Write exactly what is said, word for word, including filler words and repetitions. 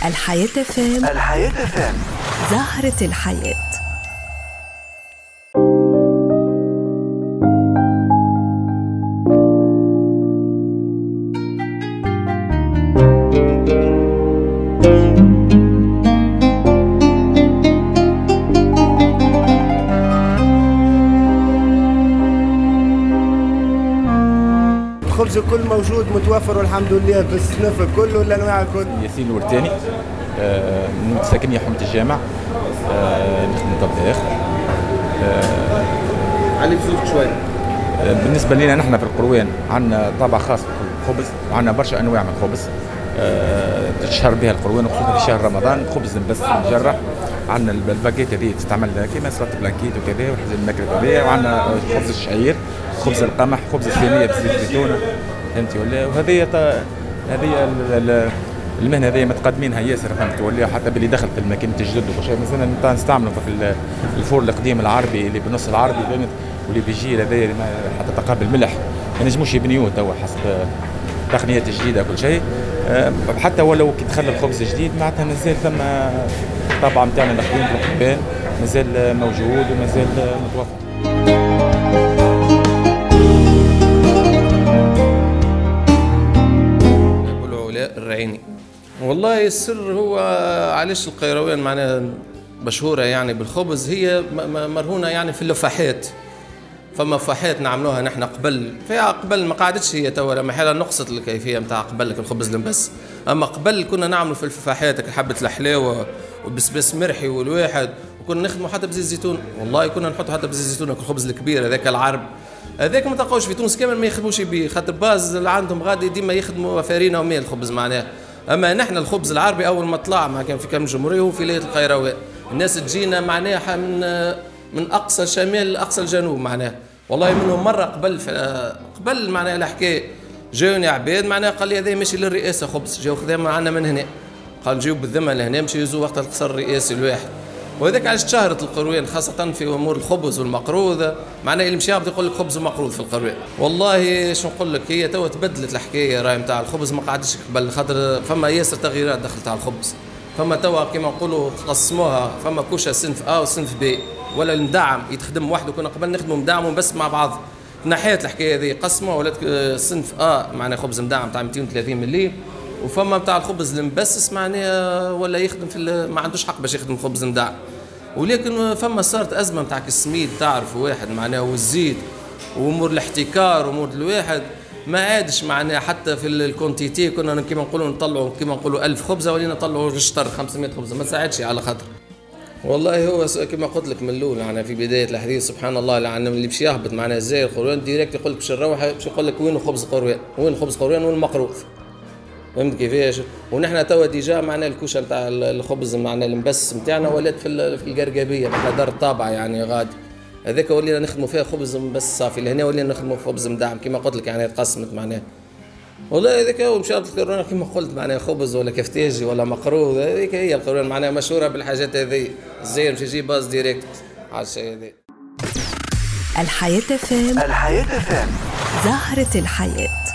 الحياة فام. الحياة فام. زهرة الحياة. الخبز الكل موجود متوفر والحمد لله في الصنف الكل والانواع الكل. ياسين الورتاني آه من ساكنية حومة الجامع، آه نخدم طباخ. آه علي بصوتك شوية. آه بالنسبة لنا نحن في القروان عندنا طابع خاص في الخبز، وعندنا برشا أنواع من الخبز آه تشهر بها القروان، وخصوصا في شهر رمضان خبز بس مجرح. عندنا الباكيت هذه تستعمل كيما سلطة بلانكيت وكذا، وحزم الماكلة كذا، وعندنا خبز الشعير، خبز القمح، خبز الثانية بزيت الزيتونة، فهمتي ولا؟ وهذه هذه المهنه هذه متقدمينها ياسر، فهمت ولا؟ حتى باللي دخل في الماكينه الجدد وكل شيء، مثلا نستعملوا في الفور القديم العربي اللي بالنص العربي، فهمت، واللي بيجي هذايا حتى تقابل ملح ما نجموش يبنيوه توا حسب تقنيات جديده كل شيء. حتى ولو كي دخل الخبز جديد معناتها مازال ثم طبعا نتاعنا القديم في القبان مازال موجود ومازال متوفر. الرعيني. والله السر هو علاش القيروان معناها مشهورة يعني بالخبز، هي مرهونة يعني في اللفاحات. فما فاحات نعملوها نحن قبل، فيها قبل ما قعدتش هي توا لما حالة نقصت الكيفية نتاع قبل لك الخبز المبس، أما قبل كنا نعملوا في الفاحات حبة الحلاوة والبسباس مرحي والواحد، وكنا نخدموا حتى بزيت الزيتون، والله كنا نحطوا حتى بزيت الزيتون الخبز الكبير هذاك العرب. هذاك ما تلقاوش في تونس كامل ما يخدموش بيه، خاطر باز اللي عندهم غادي ديما يخدموا فارينه وميل الخبز معناه. اما نحن الخبز العربي اول ما طلع ما كان في كم جمهوريه هو في ولايه القيروان، الناس تجينا معناها من من اقصى الشمال لاقصى الجنوب معناه. والله منهم مره قبل قبل معناها الحكايه جاوني عباد معناها قال لي هذا ماشي للرئاسه خبز، جاو خذا معنا من هنا، قال نجيو بالذمه لهنا مشي يزو وقت القصر الرئاسي الواحد. وهذاك علاش تشهرت القروان خاصة في أمور الخبز والمقروض، معناها اللي مشي يهبط يقول لك خبز ومقروض في القروان. والله شو نقول لك، هي توا تبدلت الحكاية راهي نتاع الخبز، ما قعدش قبل خاطر فما ياسر تغييرات دخلت على الخبز. فما توا كما نقولوا تقسموها، فما كوشة صنف أ وصنف ب، ولا المدعم يتخدم وحده، كنا قبل نخدموا مدعم بس مع بعض. نحيت الحكاية هذه قسموها ولات صنف أ معناها خبز مدعم تاع مئتين وثلاثين ملي، وفما بتاع الخبز المبسس معناها ولا يخدم في ما عندوش حق باش يخدم خبز مدعم. ولكن فما صارت ازمه نتاع السميد تعرف واحد معناها والزيت وامور الاحتكار وامور الواحد ما عادش معناها حتى في الكونتيتي كنا كيما نقولوا نطلعوا كيما نقولوا ألف خبزه ولينا نطلعوا رشطر خمسمائة خبزه، ما ساعدش على خاطر. والله هو كما قلت لك من الاول يعني في بدايه الحديث سبحان الله اللي اللي باش يهبط معناها زي القروان ديريكت يقول لك باش نروح باش يقول لك وين خبز قروان، وين خبز قروان والمقروض، فهمت كيفاش؟ ونحن توا ديجا معنا الكوشه نتاع الخبز معنا المبس نتاعنا ولات في في القرقابيه نحن دار الطابعه يعني غادي، هذاك ولينا نخدموا فيها خبز مبس صافي، لهنا ولينا نخدموا خبز مدعم كما قلت لك يعني تقسمت معناها. والله هذاك هو مشى القرون كما قلت معناها خبز ولا كفتاجي ولا مقروض، هذيك هي القرون معناها مشهوره بالحاجات هذه، الزاير مش يجي باز ديريكت على الشيء هذا. الحياة فام. الحياة فام. زهرة الحياة.